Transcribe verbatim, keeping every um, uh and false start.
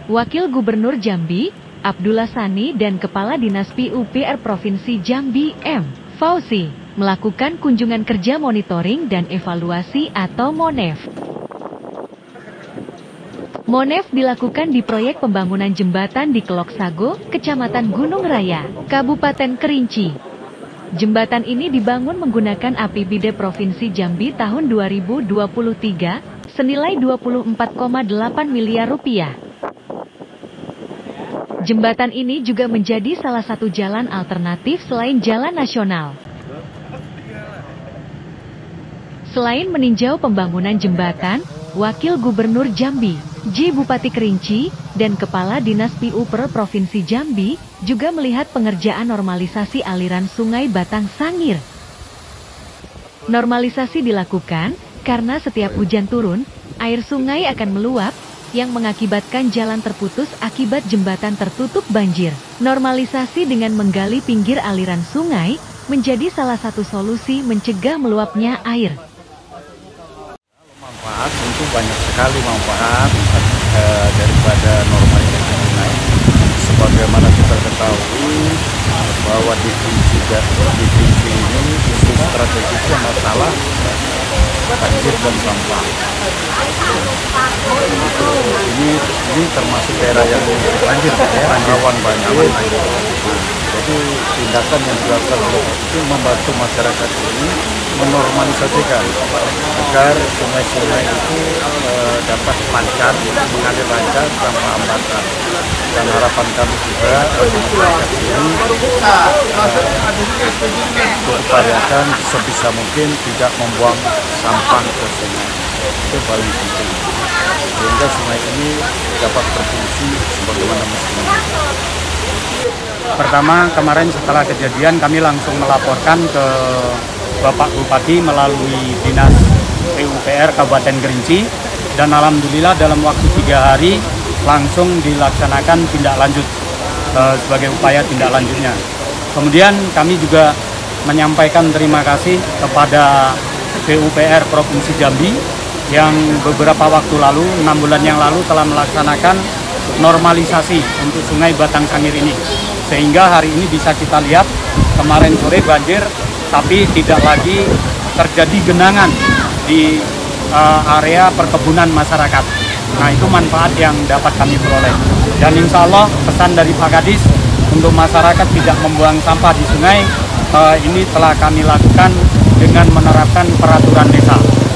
Wakil Gubernur Jambi, Abdullah Sani dan Kepala Dinas P U P R Provinsi Jambi, M. Fauzi, melakukan kunjungan kerja monitoring dan evaluasi atau MONEV. MONEV dilakukan di proyek pembangunan jembatan di Kelok Sago, Kecamatan Gunung Raya, Kabupaten Kerinci. Jembatan ini dibangun menggunakan A P B D Provinsi Jambi tahun dua ribu dua puluh tiga, senilai dua puluh empat koma delapan miliar rupiah. Jembatan ini juga menjadi salah satu jalan alternatif selain jalan nasional. Selain meninjau pembangunan jembatan, Wakil Gubernur Jambi, J. Bupati Kerinci, dan Kepala Dinas P U P R Provinsi Jambi juga melihat pengerjaan normalisasi aliran Sungai Batang Sangir. Normalisasi dilakukan karena setiap hujan turun, air sungai akan meluap, yang mengakibatkan jalan terputus akibat jembatan tertutup banjir. Normalisasi dengan menggali pinggir aliran sungai menjadi salah satu solusi mencegah meluapnya air. Manfaat tentu banyak sekali manfaat eh, daripada normalisasi sungai. Sebagaimana kita ketahui bahwa di Kerinci di Kerinci ini isu strategisnya masalah banjir dan sampah. Ini ini termasuk daerah yang banjir, ya, rawan banjir. Jadi tindakan yang dilakukan oleh itu membantu masyarakat ini menormalisasikan agar sungai-sungai itu e, dapat lancar, mengalir lancar tanpa hambatan. Dan harapan kami juga masyarakat ini diupayakan sebisa mungkin tidak membuang sampah ke sungai. Itu paling penting. Sehingga sungai ini dapat berfungsi sebagaimana mestinya. Pertama, kemarin setelah kejadian kami langsung melaporkan ke Bapak Bupati melalui Dinas P U P R Kabupaten Kerinci, dan alhamdulillah dalam waktu tiga hari langsung dilaksanakan tindak lanjut eh, sebagai upaya tindak lanjutnya. Kemudian kami juga menyampaikan terima kasih kepada P U P R Provinsi Jambi yang beberapa waktu lalu, enam bulan yang lalu telah melaksanakan normalisasi untuk Sungai Batang Sangir ini. Sehingga hari ini bisa kita lihat kemarin sore banjir, tapi tidak lagi terjadi genangan di uh, area perkebunan masyarakat. Nah, itu manfaat yang dapat kami peroleh. Dan insya Allah pesan dari Pak Kadis untuk masyarakat tidak membuang sampah di sungai, uh, ini telah kami lakukan dengan menerapkan peraturan desa.